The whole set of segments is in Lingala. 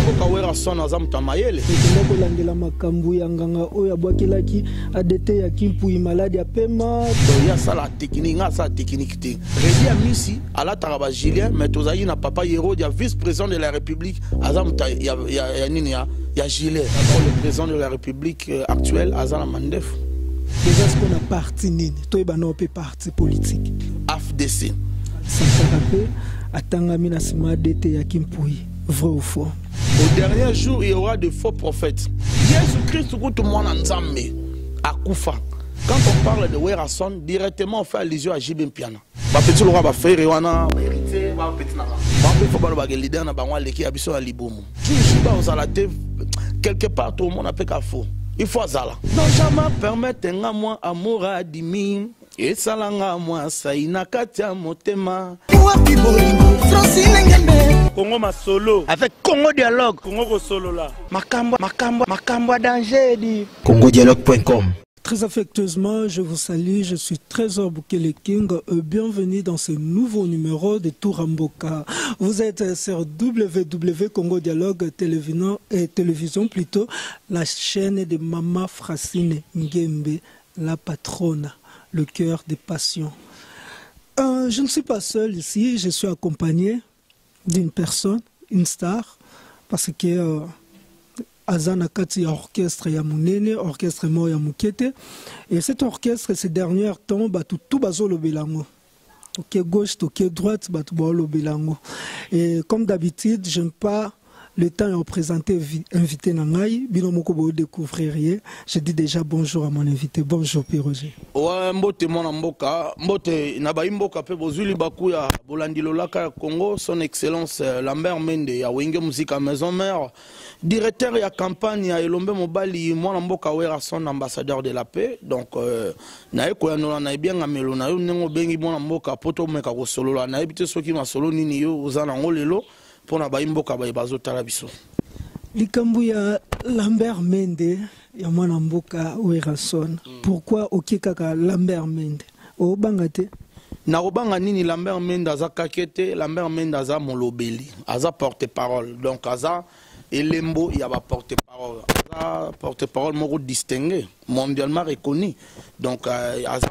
mboka wera son aza mutamayele ndako landela makambu ya nganga oya bwakelaki ADT ya Kimpui malade ya pema to ya sala technique nga sa technique te redi ya misi ala taraba Julien mais tozali na papa Hérode ya vice-président de la République aza muta ya nini ya Julien le président de la République actuelle aza na mandef. Déjà ce qu'on a parti nini toi ba non parti politique AFDC ça rappelle atangami na sima ADT ya Kimpui vrai ou faux. Au dernier jour, il y aura de faux prophètes. Jésus-Christ, tout le monde en Nzambe, à Koufa. Quand on parle de Werason, directement on fait allusion à Jibin Piana. Petit Laura va faire Rewana, hérité, va petit Nana. Va faire le bagage leader na bangwa leki abiso à Liboum. Toujours pas aux alatés, quelque part tout le monde appelle qu'à faux. Il faut azala. Non jamais permettre un moi amour à dimi. Et salanga moi saina katia motema. Congo ma solo avec Congo Dialogue. Congo ko solo là. Makambo danger dit. CongoDialogue.com. Très affectueusement, je vous salue, je suis Trésor Bukele King, bienvenue dans ce nouveau numéro de Touramboka. Vous êtes sur www Congo Dialogue télévision plutôt, la chaîne de Mama Francine Ngembe, la patronne, le cœur des passions. Je ne suis pas seul ici, je suis accompagné d'une personne, une star, parce que Azana Kati orchestre ya munene, orchestre mo ya mukete, et cet orchestre ces derniers temps tout bazo lo belango. Ok gauche, ok droite, lo belango. Et comme d'habitude, j'aime pas le temps de présenter invité Nangaï, binomoko bo découvrir. Je dis déjà bonjour à mon invité. Bonjour Pierre Roger. Ouais, mbote mona mboka, mbote nabayi mboka pe bozuli baku ya Bolandi Lolaka Congo, son excellence Lambert Mende ya Wenge Musique à Maison Mère, directeur ya campagne ya Elombe Mobali, mwana mboka Werason ambassadeur de la paix. Donc na eko ya nola na bien ngamelo na yo nengo bengi mwana mboka poto meka ko solo na ebite soki ma solo nini yo uzana ngolelo. Pour na baimboka bazo tarabiso likambu ya Lambert Mende ya mwana mboka Werason. Pourquoi okikaka Lambert Mende o bangate na obanga nini Lambert Mende aza kakete Lambert Mende aza molobeli aza porte-parole donc aza elembo ya ba porte-parole aza porte-parole moko distingué mondialement reconnu donc aza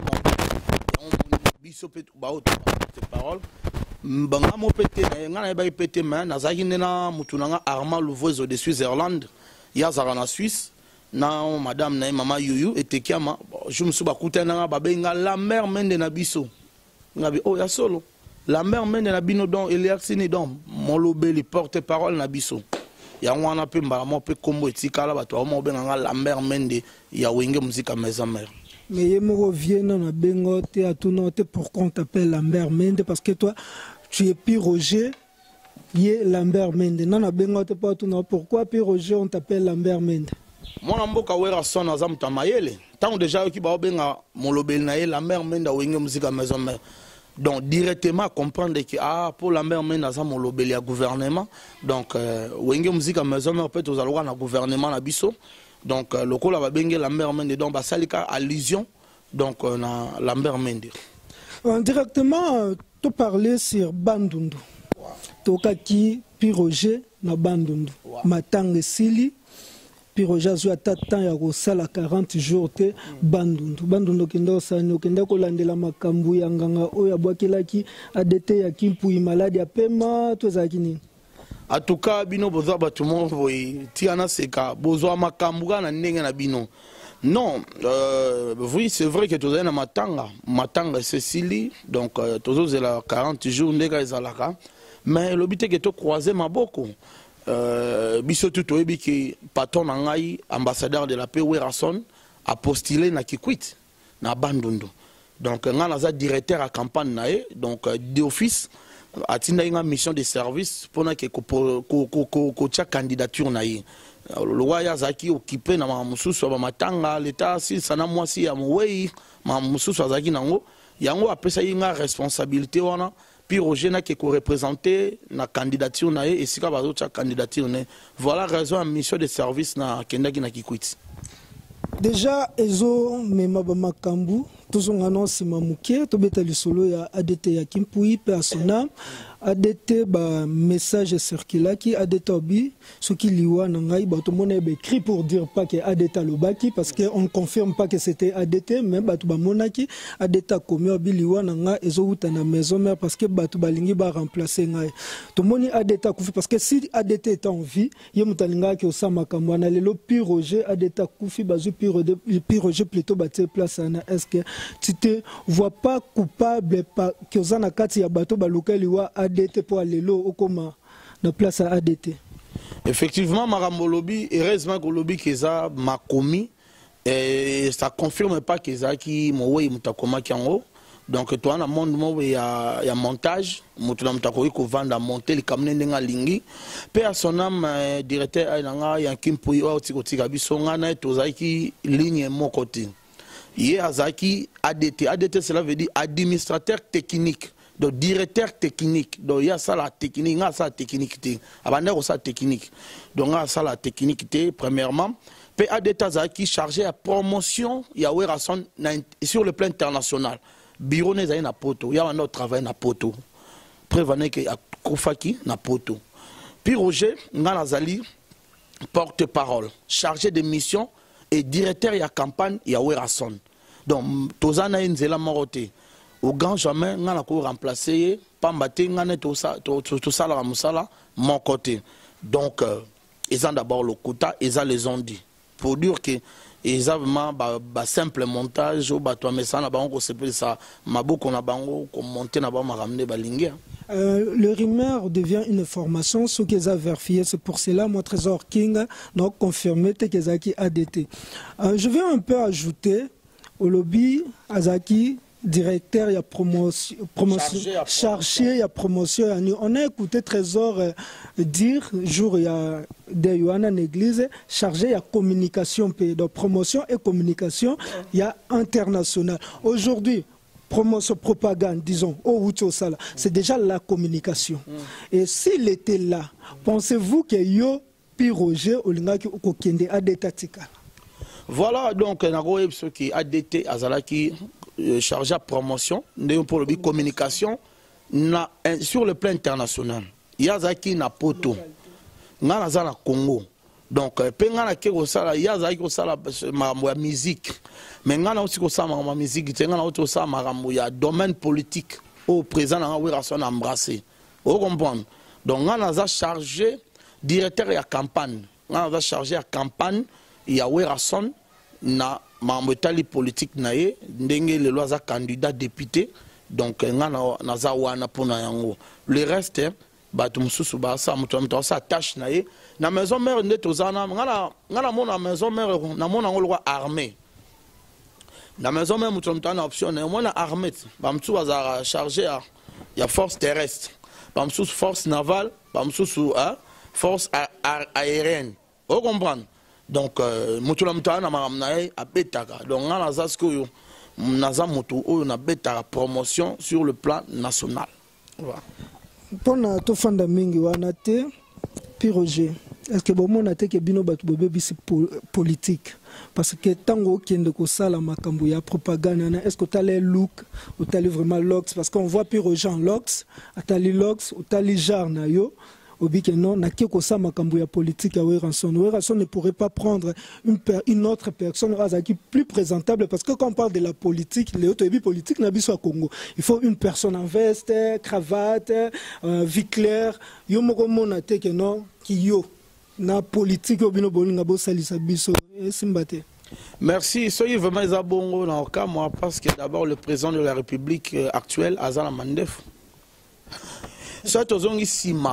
biso pe ba porte-parole banga mo pété ngana ba pété mais nazaki nena mutunanga Armand Louvois de Suisse-Irlande ya zara na Suisse na madame na mama Yuyu etekiama je me suis bakuta na ba benga Lambert Mende na biso ngabi oh ya solo Lambert Mende na bino don Eliaxini don molobeli porte-parole na biso ya wana pe mbala mo pe kombo etikala bato mo benga Lambert Mende ya Wenge Musique à Maison Mère. Mais il me revient à Bengote, à tout noter pourquoi on t'appelle Lambert Mende, parce que toi, tu es Pierre Roger, il est Lambert Mende. Non, à Bengote, pas tout noter pourquoi Pierre Roger, on t'appelle Lambert Mende. Mon amboka Werason azam tamayele. Tant déjà qui ba benga molobel na Lambert Mende à Wenge Musique à Maison Mère. Donc directement comprendre que pour Lambert Mende azam molobel ya gouvernement. Donc Wenge Musique à Maison Mère peut aux allois na gouvernement na biso. Donc le coup là va benga Lambert Mende donc ba salika allusion donc na Lambert Mende. Directement tu parlais sur Bandundu. Tokaki Piroger na Bandundu. Matang Sili Piroger zo atatan ya kosala 40 jours te Bandundu. Bandundu kendo sani okenda kolandela makambu ya nganga oya bwakelaki ADT ya Kimpui malade ya pema tozaki nini? En tout cas, bino bozo batumo boy tiana seka bozo makambuga na ndenge na bino. Non, oui, c'est vrai que tu as matanga Cécilie, donc tu as 40 jours ndega ezalaka, mais le but est que tu croises ma boko. Biso tu toyebi ki patron ngai ambassadeur de la paix Werason a postulé na Kikwit na Bandundu. Donc nga za directeur à campagne nae, donc d'office atinda une mission de service pour na ko tia candidature na ye le roi yazaki occupé na mamususu ba matanga l'état si sana mwasi ya mwei mamususu azaki nango yango apesa yinga responsabilité wana puis Roger na ko représenter na candidature na ye esika bazo tia candidature na voilà raison à mission de service na kendaki na Kikwit. Déjà ezo mema ba makambu tozonga non sima muke tobeta lisolo ya ADT ya Kimpui persona ADT ba message circula qui ADT obi ce qui liwa nangai ba tout monde écrit pour dire pas que ADT lobaki parce que on confirme pas que c'était ADT mais ba tout ba monaki ADT komi obi liwa nanga ezo uta na maison mère parce que ba tout balingi ba remplacer ngai tout moni ADT kufi parce que si ADT est en vie ye mutalinga ki osama kamwana lelo Roger ADT kufi bazu Roger plutôt batte place na est-ce que tu te vois pas coupable pas que ozana kati ya bato baluka liwa ADT pour aller au coma de place à ADT. Effectivement, Marambo Lobby, heureusement que Lobby Keza m'a commis, et ça confirme pas Keza qui m'a mutakoma qui en haut. Donc, toi, dans le monde, il y a montage, mutakoi ko vendre monter les camions n'enga lingi. Pe à son âme, directeur il y a Kimpoui ou Tikotika Bisonga na tozaki ligne mon côté. Il y a Zaki ADT. ADT, cela veut dire administrateur technique. Donc, directeur technique. Donc, il y a ça la technique. Il y a ça la technique. Il y a ça la technique. Donc, il y a ça la technique. Premièrement, PADT qui chargé la promotion, il y a sur le plan international. Bureau n'est pas poto. Il y a un autre travail na poto. Prévenez qu'il y a Koufaki na poto. Puis Roger, Nganazali, porte-parole, chargé de mission et directeur de la campagne, il y a Werason. Donc, Tozana Nzela Morote. Au grand jamais, on a remplacé, Pambate, on a tout ça, mon côté. Donc, ils ont d'abord le quota, ils ont les ont dit. Pour dire que ils ont vraiment un simple montage, le rumeur devient une information, ce qu'ils ont vérifié. C'est pour cela, mon trésor King, donc confirmé qu'ils ont ADT. Je vais un peu ajouter au lobby, Azaki. Directeur, il y a promotion, chargé, il y a promotion. On a écouté Trésor dire, jour il y a des Yohana l'église, chargé, il y a communication, donc promotion et communication, il y a international. Aujourd'hui, promotion, propagande, disons, c'est déjà la communication. Et s'il était là, pensez-vous que Yo, Roger, Olingaki, Okokende, Adetatika? Voilà, donc, ce qui ADT, Azalaki, chargé à promotion, pour la communication, sur le plan international. Il y a Zaki na poto, il y a na Congo. Donc, il y a la musique, mais il y a aussi la musique, il y a aussi le domaine politique au présent, il y a embrassé. Vous comprenez? Donc, il y a chargé directeur de la campagne. Il y a chargé de la campagne, il y a Werason. Na mamotali politique nae ndenge le lois candidat député donc na za wana pona yango le reste batu mususu ba sa mutu sa tâche nae na maison mère ndeto zana ngana mona maison mère na mona ngolo armée na maison mère mutu na option na mona armée ba mutu za chargé ya force terrestre ba mutu force navale ba mutu force aérienne vous comprenez. Donc, Moutoula na maramnae a betaka. Donc, on a zasko naza moto on a betaka promotion sur le plan national. Voilà. Pour to fanda mingi wana te Roger. Est-ce que bon on a te que bino batu bébé politique parce que tango kende ko sala makambo ya propagande est-ce que tu as les look ou tu as vraiment lox parce qu'on voit Roger en lox, atali lox, ou tali jar na yo. Non, politique à Werason. Werason ne pourrait pas prendre une autre personne plus présentable parce que quand on parle de la politique, les autres politiques n'a pas Congo. Il faut une personne en veste, cravate, vie claire. Yo moko mona te que non qui yo na politique obino bolinga bo salisa biso simbate. Merci. Soyez vraiment zabongo dans le cas moi parce que d'abord le président de la République actuelle Azala Mandef. Soit ozongi sima.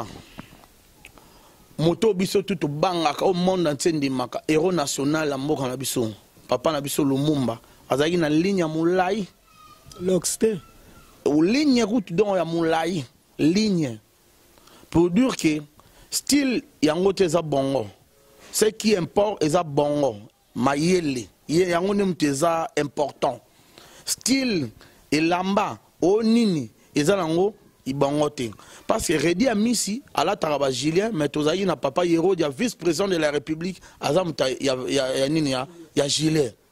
Moto biso tout bangaka au monde entier ndimaka héros national la mboka na biso papa na biso Lumumba azaki na ligne ya mulai l'oxte ou ligne route donc ya mulai ligne pour dire que style yango teza bongo ce qui importe eza bongo mayele yango nem teza important style elamba onini eza nango ibongote parce que Redi Amisi à la Taraba Julien mais tozayi na papa Yero dia vice-président de la République azam ya nini ya Gilet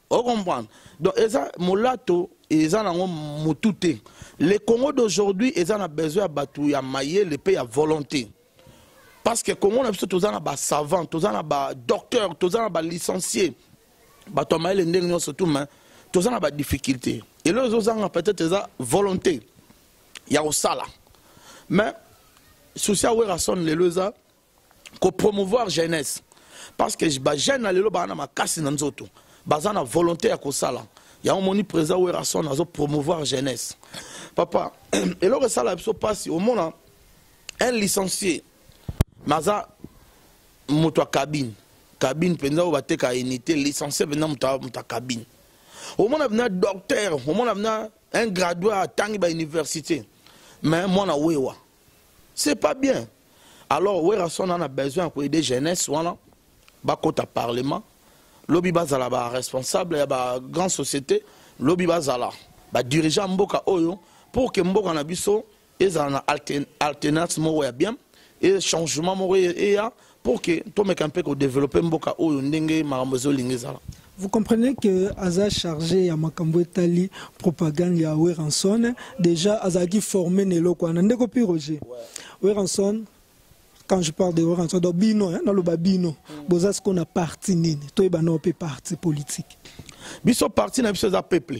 On comprend. Donc, eza molato, eza nango mutute. Les Congo d'aujourd'hui, ils ont besoin de battre ya mailler le pays à volonté. Parce que Congo on a besoin tous en savant, tous en docteur, tous en licencié. Battre mailler les nègres surtout mais tous en difficulté. Et là ils ont peut-être eza volonté. Il y a au sala. Mais souci à raison les loza ko promouvoir jeunesse. Parce que ba jeune na lelo ba na makasi na nzoto. Bazana volonté ya ko sala. Il y a un moni présent où raison à promouvoir jeunesse. Papa, et là ça la passe au monde un licencié. Maza moto cabine. Cabine penza ou batte ka unité licencié venant moto cabine. Au monde a docteur, au monde a un gradué à tangi ba université. Mais moi na wewa. C'est pas bien. Alors ouais raison on a besoin pour aider jeunesse voilà. Ba kota parlement. Lobby bazala ba responsable ya ba grande société, lobby bazala ba dirigeant mboka oyo pour que mboka na biso ezana alternance mo ya bien et changement mo ya pour que to meka un peu ko développer mboka oyo ndenge makambo lingezala. Vous comprenez que Aza chargé à Makambo Etali propagande ya Weranson déjà Azaki formé nelo kwa ndeko pi Roger. Weranson quand je parle de Weranson, dans Bino, dans le Babino, vous ce qu'on a parti nini, toi on peut parti politique. Biso parti n'a pas peuple.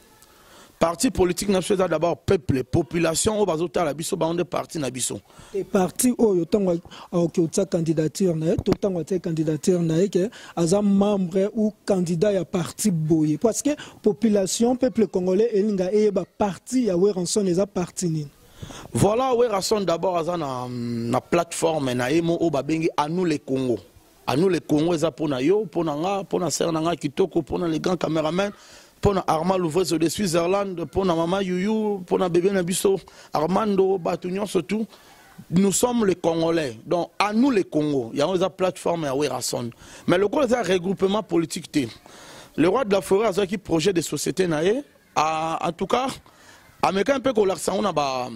Parti politique n'a pas d'abord peuple, population au bazota la biso ba on est parti na biso. Et parti au autant que candidature na autant que candidature na que as membre ou candidat ya parti boye parce que population peuple congolais elinga e ba parti ya Weranson les a parti nini. Voilà où raison d'abord na plateforme na emo o babengi à nous les Congo. À nous les Congo eza pona yo, pona nga, pona ser na nga kitoko, pona les grands caméramans, pona Armand Louvres de Switzerland, pona Mama Yuyu, pona bébé Nabiso, Armando, Batunion surtout. Nous sommes les Congolais. Donc à nous les Congo, il y a une plateforme à Werason. Mais le gros regroupement politique té. Le roi de la forêt a qui projet de société naé en tout cas américain un peu qu'on l'accent on a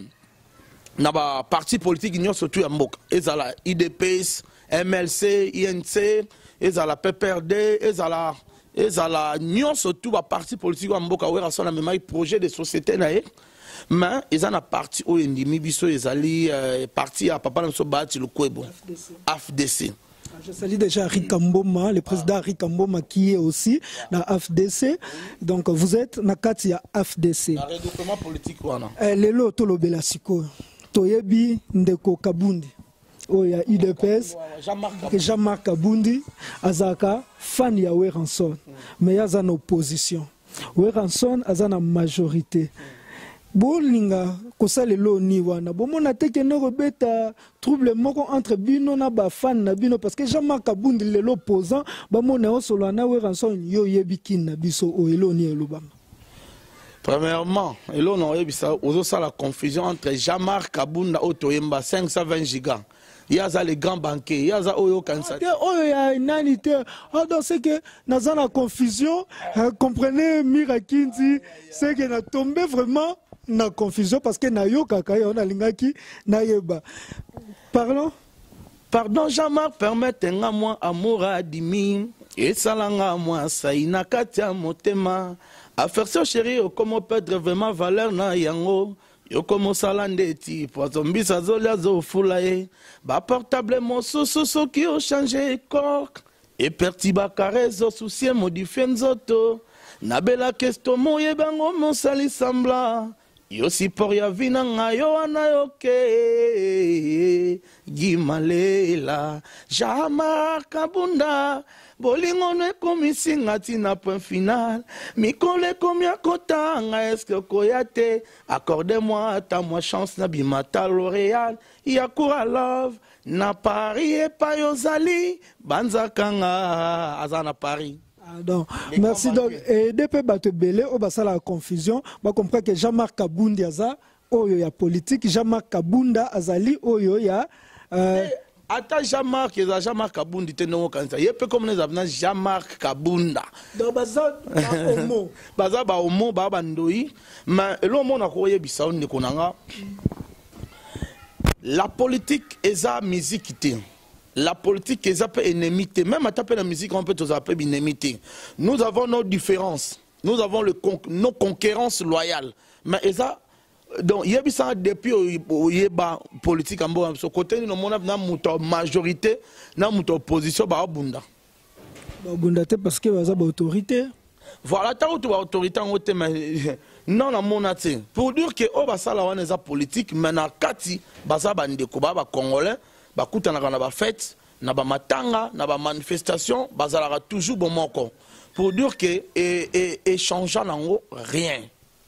na ba parti politique union surtout ya mboka ezala IDPS MLC INC ezala PPRD ezala union surtout ba parti politique ya mboka wera sona même projet de société nae mais ezana parti o ndimi biso ezali parti à papa nso bati lukwebo AFDC. Je salue déjà Rikamboma, le président Rikamboma qui est aussi dans AFDC. Donc vous êtes dans Katia AFDC. Le regroupement politique wana. Lelo tolobela siko. Toyebi ndeko Kabundi. Oya IDPS. Jean-Marc Kabundi azaka fan ya Weranson. Mais yaza na opposition. Weranson azana majorité. Bolinga kosale lo ni wana bomona teke no rebeta trouble moko entre bino na ba fan na bino parce que Jean-Marc Kabundi le l'opposant ba mona o solo na Weranson yo yebikin na biso o elo ni elobama. Premièrement, elo no yebisa ozo ça la confusion entre Jean-Marc Kabunda otoyemba 520 gigas. Il y a les grands banquiers, il y a Oyo Kansa. Oh, il y a une anité. Ah, donc c'est que dans la confusion, comprenez Mirakinzi, c'est qu'il a tombé vraiment na confusion parce que na yo kaka on a lingaki na yeba. Parlons. Pardon Jean-Marc, permettez-moi moi amour adimi et salanga moi saina katia motema. Affaire so chérie, comment perdre vraiment valeur na yango. Yo comme salandeti poison bisa zolia zo fulaye ba portable mon soso qui ont changé corps et pertiba carezo souci modifié nzoto na bela kesto moye bango mon sali sembla yo si por ya vina ngayo anayoke gimalela Jean-Marc Kabunda bolingo ne komisi ngati na point final mikole komia kotanga est-ce que koyate accordez-moi ta moi chance na bimata L'Oréal yakura love na Paris et pa yozali banzakanga azana Paris. Donc, merci donc et depuis bato belé au basa la confusion ba comprendre que Jean-Marc Kabundi aza oyo ya politique Jean-Marc Kabunda azali oyo ya Ata Jean-Marc Kabundi te non kanisa. Yepe comme les avons Jean-Marc Kabunda. Donc baza ba homo. Baza ba homo ba bandoi. Mais le monde a croyé bisa on konanga. La politique eza musique te. la politique est un peu ennemité. Même à taper la musique, on peut tous appeler ennemité. Nous avons nos différences. Nous avons nos concurrences loyales. Mais ça, donc, il y a ça depuis la politique en bon côté, nous avons une majorité, nous avons une opposition. Parce que vous avez autorité. Voilà, tu as une autorité en haute, mais non, la monnaie. Pour dire que la politique, mais na kati, baza bandeko ba congolais, ba kutana na ba fête, na ba matanga, na ba manifestation, bazala toujours bon moko. Pour dire que échangeant nango rien.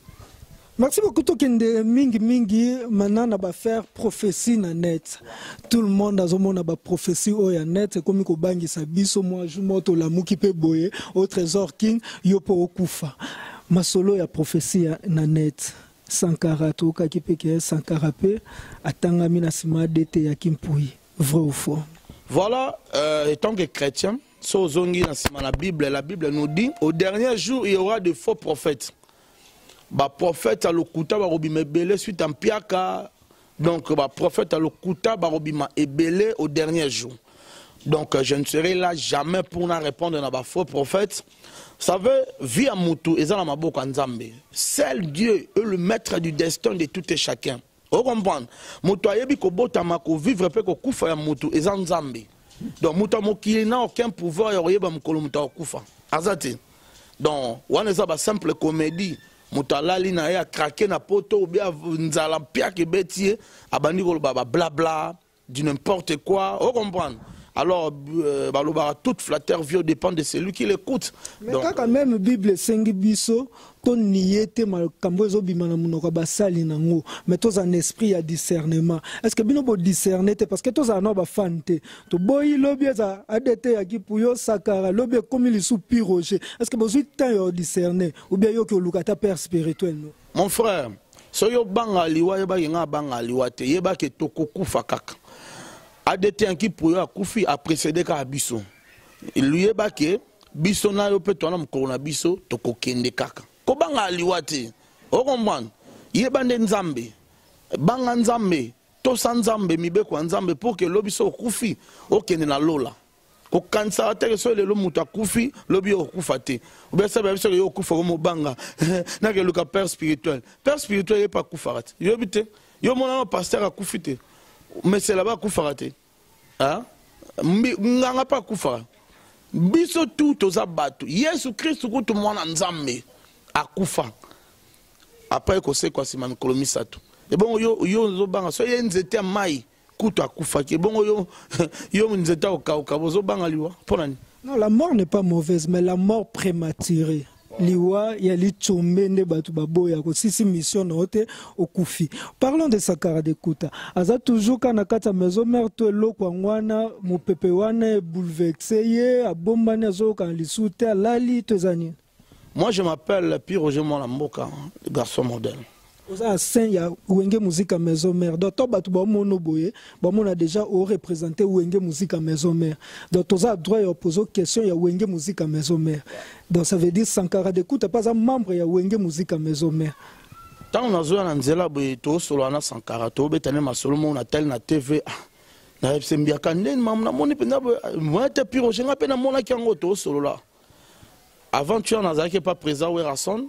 Merci beaucoup Tokende mingi maintenant na ba faire prophétie na net. Tout le monde a zomona ba prophétie o ya net comme ko bangisa biso moi jumoto la muki pe boye au trésor king yo po okufa. Masolo ya prophétie na net. Sankara to ka kipeke Sankara pe atangami na sima dete ya Kimpui. Vrai ou faux? Voilà, étant que chrétien, la Bible nous dit au dernier jour il y aura de faux prophètes. Ba prophète à l'okuta ba robime belé suite en piaka. Donc ba prophète à l'okuta ba robime ebelé au dernier jour. Donc je ne serai là jamais pour na répondre à ba faux prophète. Vous savez, vie à Moutou et dans maboko nzambe. Seul Dieu est le maître du destin de tout et chacun. Vous comprenez? Moutou ayebi ko botama ko vivre pe ko kufa ya Moutou et nzambe. Donc Moutou mokili n'a aucun pouvoir ya oyeba mukolo Moutou kufa. Azati. Donc wana za ba simple comédie. Moutalali na ya craqué na poto ou bien nzala pia ke betie abandi ko baba blabla du n'importe quoi. Vous comprenez? Alors tout flatteur vieux dépend de celui qui l'écoute. Mais quand même Bible sengi biso ton niete makambo ezobima na munoko basali nango mais tous en esprit à discernement. Est-ce que bino bo discerner parce que tous en ba fante to boyi lobi za adete ya kipuyo sakara lobi comme li sous piroger. Est-ce que besoin temps yo discerner ou bien yo ke lukata père spirituel no? Mon frère, so yo banga liwa yo ba nga banga liwa te yeba ke tokokufa kaka. Adete en qui pour a koufi a précédé ka biso. Il lui est baké biso na yo pe tona mkorona biso toko kende kaka. Ko banga liwate. O comprendre. Yebande nzambe. Banga nzambe, to sanzambe mibe kwa nzambe pour que lobiso koufi o kende na lola. Ko kansa te so le muta koufi lobi o koufate. Ou bien ça biso yo koufa mo banga. Na ke luka père spirituel. Père spirituel est pas koufarat. Yo bité. Yo mon pasteur a koufité. Mais c'est là-bas Koufarate. Hein? N'anga pas Koufara. Biso tout aux abattus. Jésus Christ tout le monde en Zambé. À Koufa. Après, qu'on sait quoi, c'est ma colomisato. Et bon, yo banga. So y'a nzete à maï. Koutou à Koufa. Et bon, yo nzete au Kauka. Zo banga liwa. Non, la mort n'est pas mauvaise, mais la mort prématurée. Liwa yali chomende batu baboya ko sisi mission note okufi. Parlons de Sankara de Kuta. Aza toujours kana kata maison mère to lokwa ngwana mopepe wana bouleversé ye abombani azo kan lisute lali tezani. Moi je m'appelle Pierre Roger Molamboka, le garçon modèle. Oza saint ya wenge musique à maison mère. Docteur batu ba mono boye, ba mona déjà au représenter wenge musique à maison mère. Donc oza droit ya poser question ya wenge musique à maison mère. Donc ça veut dire Sankara de Kuta pas un membre ya wenge musique à maison mère. Tant on a joué en nzela boye to solo na Sankara to betane masolo mo na tel na TV. Na FCMBia kanden mam na moni pena moi te Pierre je ngapena mona ki ngo to solo là. Avant tu en azaki pas présent ou Rasson.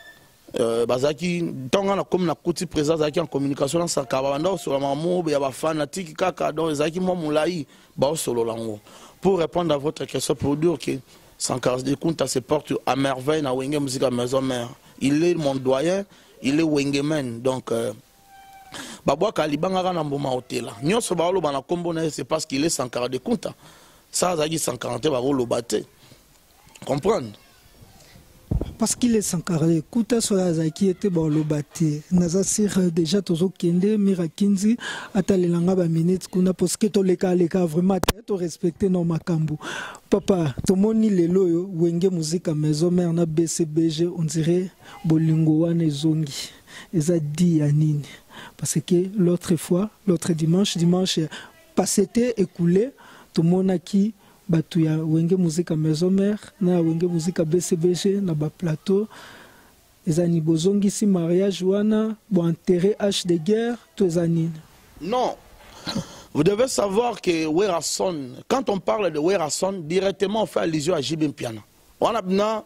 Bazaki tonga na comme na kuti présence zaki en communication na Sankara banda sur la maman ya ba fanatique kaka donc zaki mo mulai ba solo lango. Pour répondre à votre question pour dire que Sankara de Kunta se porte à merveille na wenge musique à maison mère. Il est mon doyen, il est wengeman donc babwa kalibanga na mboma hôtel. Nyonso ba lo bana kombo na c'est parce qu'il est Sankara de Kunta. Ça zaki Sankara te ba lo baté. Comprendre? Parce qu'il est Sankara de Kuta sur la zaki était bon le bâti. Nazasir déjà tozo kende mirakinzi atalelanga ba minute kuna parce que to leka vraiment to respecter no makambu. Papa, to moni lelo yo wenge musique à maison mère na BCBG on dirait bolingo wana zongi. Eza di ya nini? Parce que l'autre fois, l'autre dimanche passé écoulé to monaki batu ya wenge musique à maison mère na wenge musique à BCBG na ba plateau ezani bozongi si mariage wana bo enterré H de guerre to ezani. Non, Vous devez savoir que Werason, quand on parle de Werason, directement on fait allusion à Jibin Piana. Quand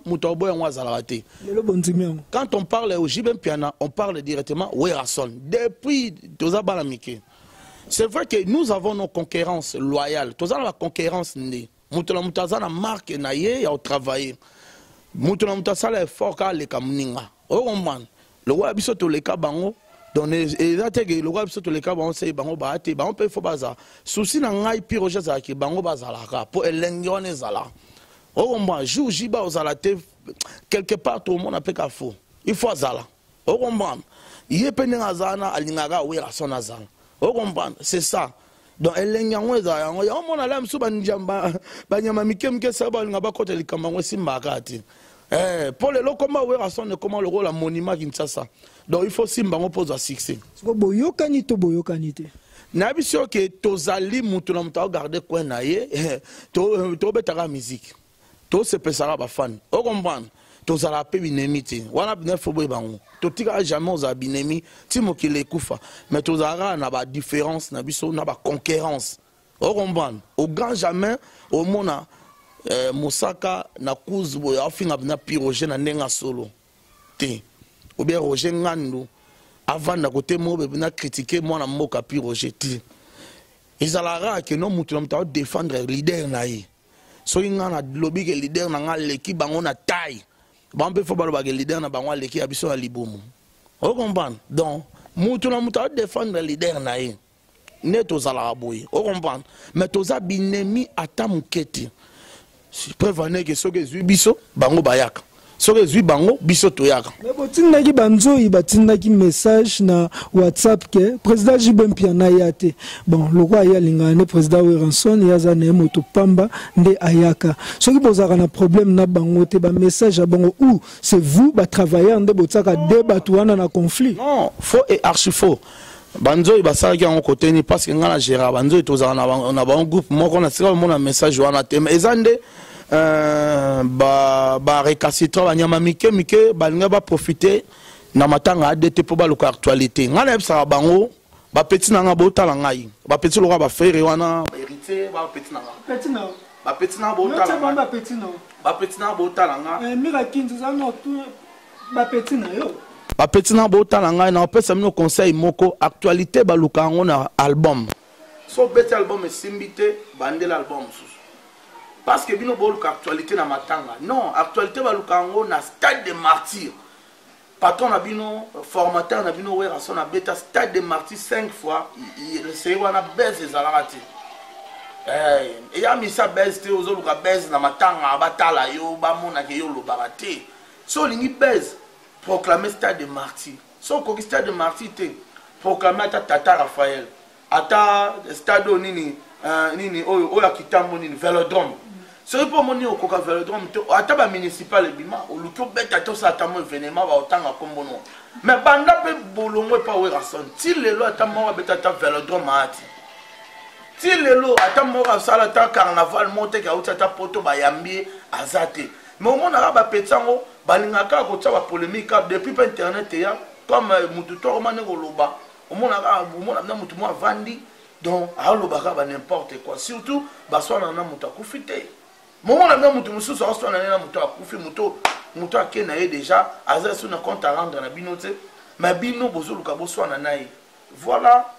on parle au Jibin Piana, on parle directement Werason. Depuis Toza Balamike. C'est vrai que nous avons nos concurrences loyales. Toza la concurrence née. Moutala Moutaza na marque na ye ya travailler. Moutala Moutaza la effort ka le kamninga. Oh man, le roi biso to le kabango. Donc le roi biso to le kabango c'est bango baate, bango pe fo baza. Souci na ngai pi roger za ki bango bazala ka po elengone zala. Oh man, jour jiba ozala te quelque part tout le monde a pe ka fo. Il faut zala. Oh man, yé penenga zana alingaga wera sona zala. Oh man, c'est ça. Donc elengyango za yango ya mona la msu banjamba banyama mikemke saba ngaba kote likambango simbakati. Pour les locaux, Werason comment le rôle à monument Kinshasa. Donc il faut simbango pose à succès. Boyokani to boyokanite. N'abisio que tozali mutuna mta garder quoi naie to betara musique. To se pesara ba fan. O comprendre. Tozala pe binemiti. Wana bine fobo bango. To tika jamais aux abinemi ti mokile kufa. Mais tozara na ba différence na biso na ba concurrence. O comprendre. Au grand jamais au mona Moussaka na kuzbo ya finga na piroger na nenga solo te ou bien Roger Ngando avant na côté mo be na critiquer moi na moka piroger te izalara que non mutu na mta défendre leader na yi so inga na lobby ke leader na l'équipe bango na taille ba mpe fo ba ke leader na bango l'équipe abiso na libomo o comprendre donc mutu na mta défendre leader na yi neto zalara boy o comprendre mais toza binemi ata muketi. Prévenez que ceux qui biso bango bayaka. Ceux qui bango biso toyaka. Mais botinda ki banzo ibatinda ki message na WhatsApp que président Jibin Piana yate. Bon, le roi ya lingane président Werason yaza na moto pamba nde ayaka. Ceux qui bozaka na problème na bango te ba message à bango ou c'est vous ba travailler nde botaka débat wana na conflit. Non, faux et archi faux. Banzo ibasaki en côté ni parce que ngana gérard banzo tozaka na ba groupe moko na sika mona message wana te mais ezande ba récalcitrant banyama mike balinga ba profiter na matanga ADT pour ba loka actualité ngana ebisa bango ba petit nanga botala ngai ba petit loka ba frère wana héritier ba petit nanga ba petit na botala ba petit na botala nga mira kintu za no ba petit na yo ba petit na botala ngai na pesa mino conseil moko actualité ba loka ngona album so bête album e simbité bandel album. Parce que bino bol actualité na matanga. Non, actualité ba lukango na stade de martyr. Patron na bino formateur na bino Werason na beta stade de martyr 5 fois. Le sey wana base ezalaka te. Et ya misa base te ozo luka base na matanga batala yo ba mona ke yo lo barate. So lingi base proclamer stade de martyr. So ko stade de martyr te proclamer ata Tata Raphaël. Ata stade nini nini oya kitambo nini Vélodrome. C'est pour mon au coca Vélodrome, à taba municipal et bima, au luto bête à tout ça, à mon événement, à autant à combono. Mais banda pe bolongo pas Werason. Si les lois à ta mort à bête à Vélodrome à ati. Si les lois à ta mort à salata carnaval monte à outa ta poto bayambi à zate. Mais au monde arabe à petango, balingaka à côté de polémique depuis internet ya comme mututo romane goloba. Au monde arabe, au monde amna mutumo à vandi. Donc à l'obaka n'importe quoi. Surtout, baswa na mutaku fité. Moment là mutu musu so so na mutu akufi mutu akena ye déjà aza sur na compte à rendre na bino te mais bino bozolu ka boso na nai voilà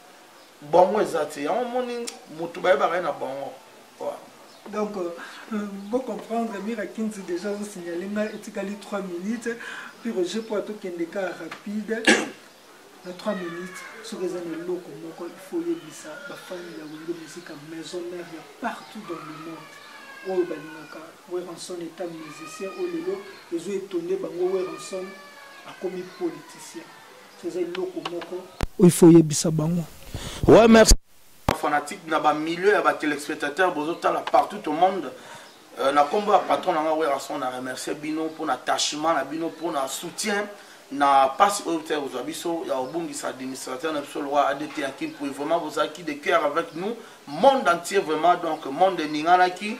bon ezati on moni mutu ba ba na bon. Donc pour comprendre Mirakinzi déjà vous signalez na etikali 3 minutes puis Roger pour tout kendeka rapide na 3 minutes sur les années locaux moko il faut yebisa ba famille ya wenge musique maison mère partout dans le monde. Oh balinaka Werason est un musicien au lelo ils ont étonné bango Werason a commis politicien c'est un loko moko il faut yebisa bango. Ouais, merci fanatique na ba milieu ya ba téléspectateurs bozota la partout au monde na combo ya patron na Werason na remercier bino pour l'attachement na bino pour na soutien na passe au terre aux abisso ya obungisa administrateur na biso loi ADT Akin pour vraiment vous acquis de cœur avec nous monde entier vraiment donc monde ningana ki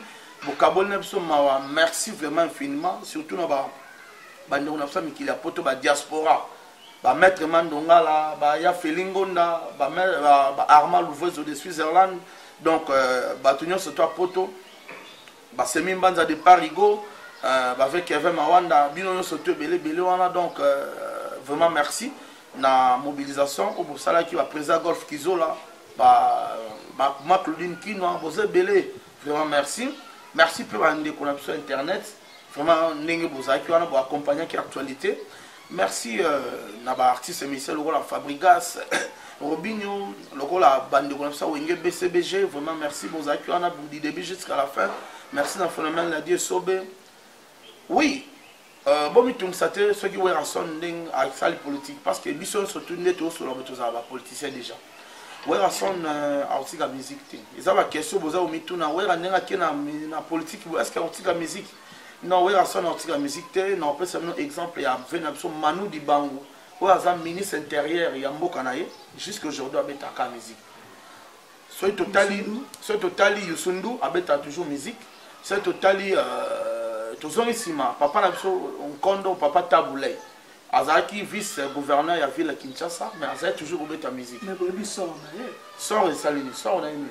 merci vraiment infiniment, surtout dans la diaspora. ba maître Mandongala, ba ya Felingonda, ba Arma Louveuse de Switzerland, donc ba tunyo se toi poto, ba Semi Banza de Parigo, avec Kevin Mawanda, bino se toi belé wana, donc vraiment merci na mobilisation au Boussala qui va président Golf Kizola, ma Claudine Kino, vous êtes belé, vraiment merci. Merci pour la connexion internet. Vraiment, vous avez accompagné l'actualité. Merci à l'artiste Michel la Fabrigas, Robinho, la bande de connexion BCBG. Vraiment, merci pour vous avez du début jusqu'à la fin. Merci dans phénomène la Dieu Sobé. Oui, bon, mais ceux qui ont avec ça les politiques, parce que ils sont surtout nettement sur les politiciens déjà. Ouais, la son article à musique. Ils ont la question, vous avez mis tout na ouais, la politique. Est-ce qu'il y a article à musique? Non, ouais, la son article à musique. Non, on peut se donner un exemple. Il y a Manu Dibango. Ouais, la ministre intérieur, il y a Mbokanaye. Jusqu'aujourd'hui, il y a la musique. Soit totali Yusundu, il y a toujours musique. Soit totali toujours ici, papa n'a pas un condo, papa Taboulay. Azaki vice-gouverneur de la ville de Kinshasa, mais Azaki toujours oublie ta musique. Mais Bobi sort, sort et salini, sort on a aimé.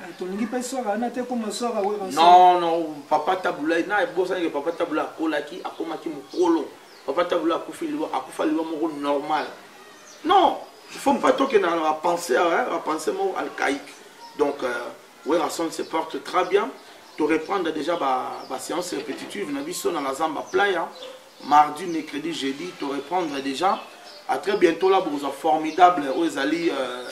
Non, non, papa Taboula, il y a que papa Taboula Kolaki, a komaki Mokolo. Papa Taboula a koufali mon normal. Non, il ne faut pas toquer dans la pensée, la pensée archaïque. Donc, oui, la sonne se porte très bien. Tu reprendre déjà la séance répétitive, dans la Zamba Playa. Mardi, mercredi, jeudi, te répondre déjà. À très bientôt là, vous êtes formidable. Vous allez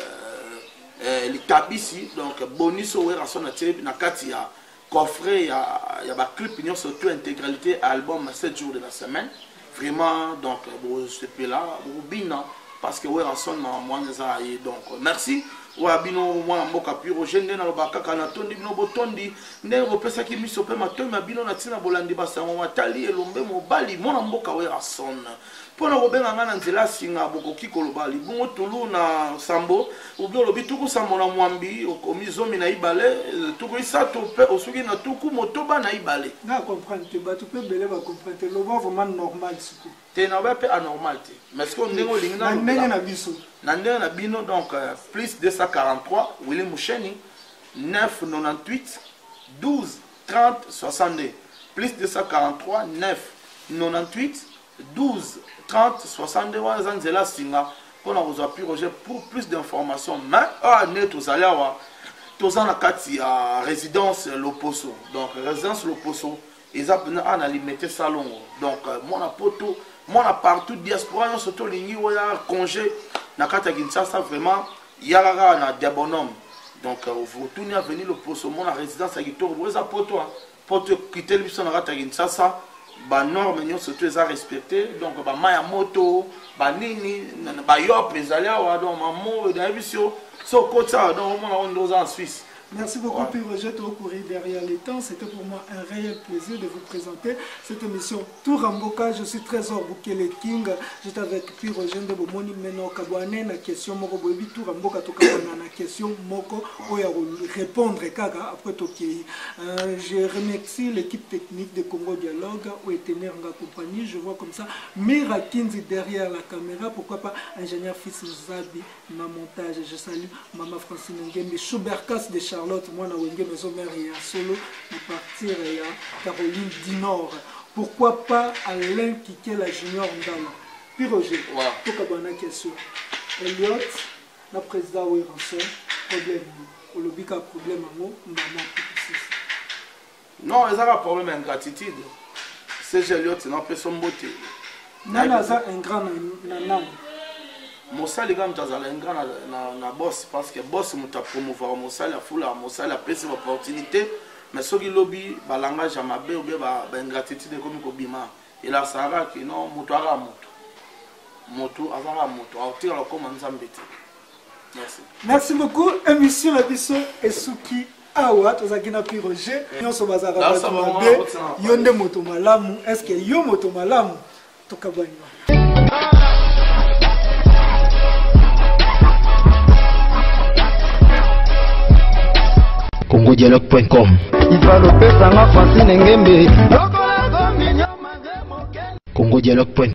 les tabissi. Donc, bonus au rason na kati ya coffret, il y a clip, il y a surtout intégralité album 7 jours de la semaine. Vraiment, donc, vous êtes là, vous bien parce que vous rason moi donc merci. Wa bino mwana mboka piro jende na lobaka kana tondi bino botondi nde opesa ki miso pe matoyi mabino na tina bolandi basango matali elombe mobali mwana mboka we rason pona kobenga ngana nzela singa bokoki kolobali bongo tulu na sambo ubyo lobi tuku sambo na mwambi okomi zomi na ibale tuku isato pe osuki na tuku motoba na ibale na comprendre te batu pe bele ba comprendre lo vraiment normal siku te na ba pe anormal te mais ce qu'on ndengo lingna na biso Nandé na bino donc plus 243 Willy Moucheni 998 12 30 62 plus 243 9 98 12 30 62 wanzela singa pour nous appuyer Roger pour plus d'informations mais né tous allez avoir tous en la kati à résidence Loposo donc résidence Loposo ils appellent en alimenter salon donc mon apoto moi partout diaspora surtout lingi ou ya congé na kata Kinshasa vraiment yara na débonhomme donc vous tournez à venir le poste mon résidence à Kitoro vous poto poto quitter le na kata Kinshasa ba norme nyo surtout les a respecté donc ba maya moto ba nini ba yo présalia wa donc mamo da visio so kota donc on est en Suisse. Merci beaucoup, Pire Roger, de courir derrière les temps. C'était pour moi un réel plaisir de vous présenter cette émission Touramboka. Je suis Trésor Boukele King. J'étais avec Pire Roger de Bomoni Meno Kabouane. La question Moko Bobi Touramboka Tokabana. La question Moko Oya répondre Kaga après Tokei. Je remercie l'équipe technique de Congo Dialogue où était Neranga Compagnie. Je vois comme ça Mira Kinzi derrière la caméra. Pourquoi pas ingénieur Fils Zabi, ma montage. Je salue Maman Francine Ngembe, Schubert Casse de Charlotte, moi, na wenge maison mère et à solo, à partir et à Caroline du Nord. Pourquoi pas Alain Kiké, la junior Ndala? Puis Roger, pour qu'on ait une question. Elliot, le président Ouéranson, problème. Au lobby, il y a un problème à moi, non, il y a un problème d'ingratitude. C'est Elliot, c'est une personne beauté. Non, il y a un grand nanan. Mosali gam tazala un grand na boss parce que boss muta promouvoir Mosali a foula Mosali a pris cette opportunité mais ce qui lobby ba langage mabe ou bien ba ingratitude comme ko bima il a sara que non mutara moto azara moto a tira comme nzambe. Merci. Merci beaucoup. Émission la biso esuki awa tozakina Pire Roger nyonso bazara ba yonde moto malamu est-ce que yo moto malamu tokabani congodialogue.com congodialogue.com